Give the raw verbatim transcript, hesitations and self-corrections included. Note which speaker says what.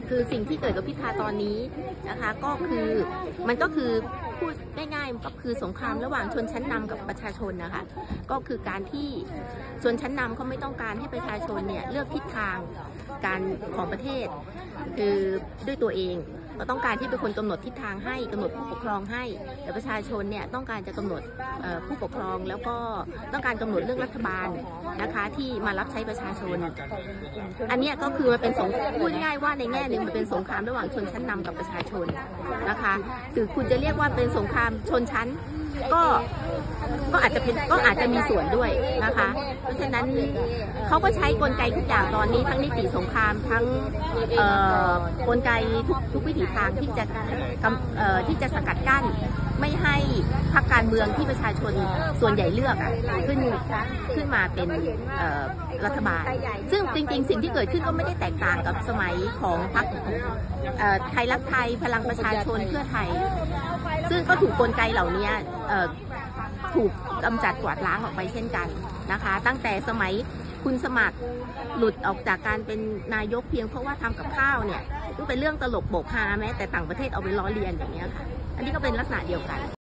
Speaker 1: คือสิ่งที่เกิดกับพิธาตอนนี้นะคะก็คือมันก็คือพูดง่ายๆก็คือสงครามระหว่างชนชั้นนำกับประชาชนนะคะก็คือการที่ชนชั้นนำเขาไม่ต้องการให้ประชาชนเนี่ยเลือกทิศทางการของประเทศคือด้วยตัวเองเราต้องการที่เป็นคนกำหนดทิศทางให้กำหนดผู้ปกครองให้แต่ประชาชนเนี่ยต้องการจะกำหนดผู้ปกครองแล้วก็ต้องการกำหนดเรื่องรัฐบาลนะคะที่มารับใช้ประชาชนอันนี้ก็คือมันเป็นสงพูดง่ายว่าในแง่หนึ่งมันเป็นสงครามระหว่างชนชั้นนำกับประชาชนนะคะคือคุณจะเรียกว่าเป็นสงครามชนชั้นก็ก็อาจจะเป็นก็อาจจะมีส่วนด้วยนะคะเพราะฉะนั้นเขาก็ใช้กลไกทุกอย่างตอนนี้ทั้งนิติสงครามทั้งกลไกทุกทุกวิถีทางที่จะที่จะสกัดกั้นไม่ให้พรรคการเมืองที่ประชาชนส่วนใหญ่เลือกขึ้นขึ้นมาเป็นรัฐบาลซึ่งจริงๆสิ่งที่เกิดขึ้นก็ไม่ได้แตกต่างกับสมัยของพรรคไทยรักไทยพลังประชาชนเพื่อไทยซึ่งก็ถูกกลไกเหล่านี้ถูกกำจัดกวาดล้างออกไปเช่นกันนะคะตั้งแต่สมัยคุณสมัครหลุดออกจากการเป็นนายกเพียงเพราะว่าทำกับข้าวเนี่ยก็เป็นเรื่องตลกโปกฮาแม้แต่ต่างประเทศเอาไปล้อเลียนอย่างเงี้ยค่ะอันนี้ก็เป็นลักษณะเดียวกัน